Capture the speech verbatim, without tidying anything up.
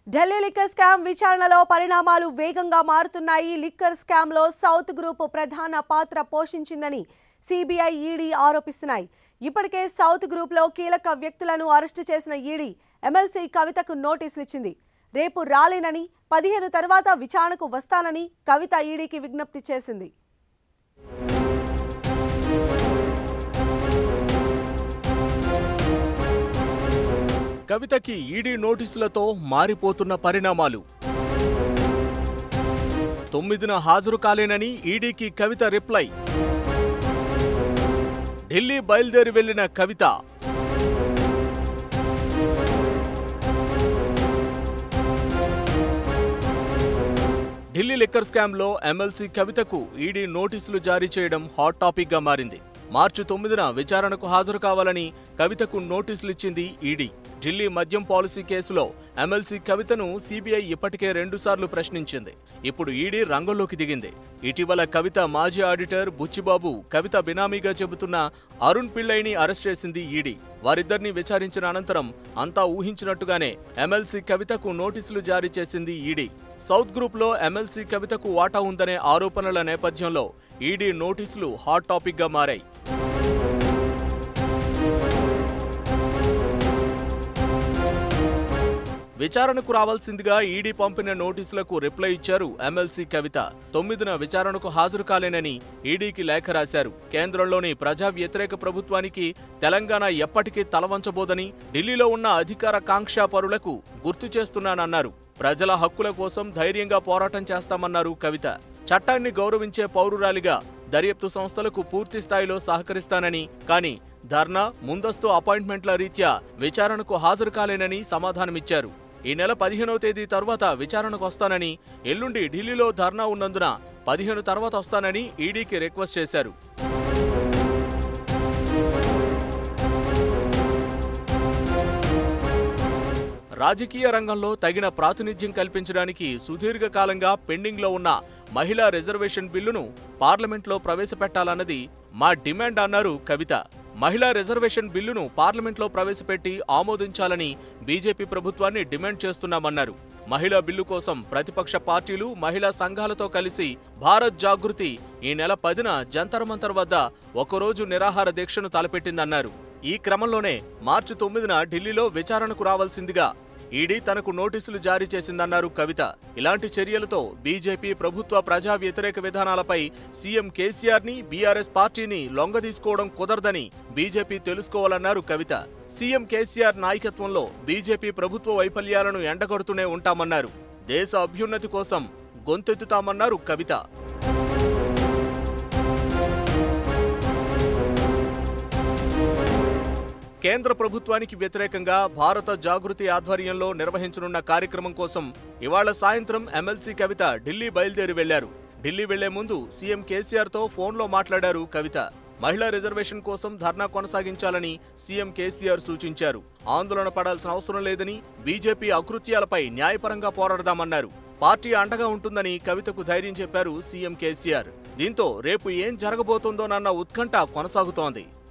Delhi liquor scam విచారణలో పరిణామాలు వేగంగా మారుతున్నాయి. లిక్కర్ స్కామ్ లో సౌత్ గ్రూప్ ప్రధాన పాత్ర పోషించిందని సిబిఐ, ఈడీ ఆరోపిస్తున్నాయి. ఇప్పటికే సౌత్ గ్రూప్ లో కీలక వ్యక్తులను అరెస్టు చేసిన ఈడీ ఎమ్మెల్సీ కవితకు నోటీసులు ఇచ్చింది. రేపు రాలేనని, పదిహేను తర్వాత విచారణకు వస్తానని కవిత ఈడీకి విజ్ఞప్తి చేసింది. కవితకి ఈడీ నోటీసులతో మారిపోతున్న పరిణామాలు. తొమ్మిదిన హాజరు కాలేనని ఈడీకి కవిత రిప్లై. ఢిల్లీ బయలుదేరి వెళ్లిన కవిత. ఢిల్లీ లిక్కర్ స్కామ్ లో ఎమ్మెల్సీ కవితకు ఈడీ నోటీసులు జారీ చేయడం హాట్ టాపిక్ గా మారింది. మార్చి తొమ్మిదిన విచారణకు హాజరు కావాలని కవితకు నోటీసులిచ్చింది ఈడీ. ఢిల్లీ మద్యం పాలసీ కేసులో ఎమ్మెల్సీ కవితను సిబిఐ ఇప్పటికే రెండుసార్లు ప్రశ్నించింది. ఇప్పుడు ఈడీ రంగంలోకి దిగింది. ఇటీవల కవిత మాజీ ఆడిటర్ బుచ్చిబాబు, కవిత బినామీగా చెబుతున్న అరుణ్ పిళ్ళైని అరెస్ట్ చేసింది ఈడీ. వారిద్దరిని విచారించిన అనంతరం అంతా ఊహించినట్టుగానే ఎమ్మెల్సీ కవితకు నోటీసులు జారీ చేసింది ఈడీ. సౌత్ గ్రూప్ లో ఎమ్మెల్సీ కవితకు వాటా ఉందనే ఆరోపణల నేపథ్యంలో ఈడీ నోటీసులు హాట్ టాపిక్ గా మారాయి. విచారణకు రావాల్సిందిగా ఈడీ పంపిన నోటీసులకు రిప్లై ఇచ్చారు ఎమ్మెల్సీ కవిత. తొమ్మిదిన విచారణకు హాజరు కాలేనని ఈడీకి లేఖ రాశారు. కేంద్రంలోని ప్రజా వ్యతిరేక ప్రభుత్వానికి తెలంగాణ ఎప్పటికీ తలవంచబోదని ఢిల్లీలో ఉన్న అధికార కాంక్షా పరులకు గుర్తు చేస్తున్నానన్నారు. ప్రజల హక్కుల కోసం ధైర్యంగా పోరాటం చేస్తామన్నారు కవిత. చట్టాన్ని గౌరవించే పౌరురాలిగా దర్యాప్తు సంస్థలకు పూర్తి స్థాయిలో సహకరిస్తానని, కానీ ధర్నా, ముందస్తు అపాయింట్మెంట్ల రీత్యా విచారణకు హాజరు కాలేనని సమాధానమిచ్చారు. ఈ నెల పదిహేనవ తేదీ తర్వాత విచారణకు వస్తానని, ఎల్లుండి ఢిల్లీలో ధర్నా ఉన్నందున పదిహేను తర్వాత వస్తానని ఈడీకి రిక్వెస్ట్ చేశారు. రాజకీయ రంగంలో తగిన ప్రాతినిధ్యం కల్పించడానికి సుదీర్ఘకాలంగా పెండింగ్లో ఉన్న మహిళా రిజర్వేషన్ బిల్లును పార్లమెంట్లో ప్రవేశపెట్టాలన్నది మా డిమాండ్ అన్నారు కవిత. మహిళా రిజర్వేషన్ బిల్లును పార్లమెంట్లో ప్రవేశపెట్టి ఆమోదించాలని బీజేపీ ప్రభుత్వాన్ని డిమాండ్ చేస్తున్నామన్నారు. మహిళా బిల్లు కోసం ప్రతిపక్ష పార్టీలు, మహిళా సంఘాలతో కలిసి భారత్ జాగృతి ఈ నెల పదిన జంతర్ మంతర్ వద్ద ఒకరోజు నిరాహార దీక్షను తలపెట్టిందన్నారు. ఈ క్రమంలోనే మార్చి తొమ్మిదిన ఢిల్లీలో విచారణకు రావాల్సిందిగా ఈడీ తనకు నోటీసులు జారీ చేసిందన్నారు కవిత. ఇలాంటి చర్యలతో బీజేపీ ప్రభుత్వ ప్రజా వ్యతిరేక విధానాలపై సీఎం కేసీఆర్ ని, బీఆర్ఎస్ పార్టీని లొంగదీసుకోవడం కుదరదని బీజేపీ తెలుసుకోవాలన్నారు కవిత. సీఎం కేసీఆర్ నాయకత్వంలో బీజేపీ ప్రభుత్వ వైఫల్యాలను ఎండగడుతూనే ఉంటామన్నారు. దేశ అభ్యున్నతి కోసం గొంతెత్తుతామన్నారు కవిత. కేంద్ర ప్రభుత్వానికి వ్యతిరేకంగా భారత జాగృతి ఆధ్వర్యంలో నిర్వహించనున్న కార్యక్రమం కోసం ఇవాళ సాయంత్రం ఎమ్మెల్సీ కవిత ఢిల్లీ బయలుదేరి వెళ్లారు. ఢిల్లీ వెళ్లే ముందు సీఎం కేసీఆర్ తో ఫోన్లో మాట్లాడారు కవిత. మహిళా రిజర్వేషన్ కోసం ధర్నా కొనసాగించాలని సీఎం కేసీఆర్ సూచించారు. ఆందోళన పడాల్సిన అవసరం లేదని, బీజేపీ అకృత్యాలపై న్యాయపరంగా పోరాడదామన్నారు. పార్టీ అండగా ఉంటుందని కవితకు ధైర్యం చెప్పారు సీఎం కేసీఆర్. దీంతో రేపు ఏం జరగబోతోందోనన్న ఉత్కంఠ కొనసాగుతోంది.